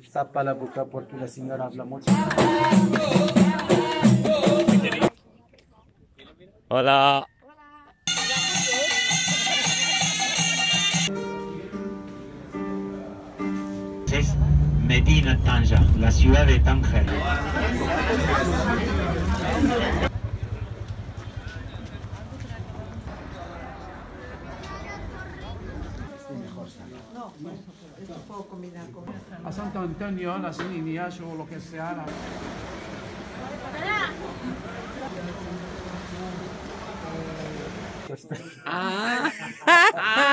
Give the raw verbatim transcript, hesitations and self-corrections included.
Tapa la boca porque la señora habla mucho. Hola. Es Medina Tanja, la ciudad de Tánger. A Santo Antonio, las niñas o lo que sea. La... Ah.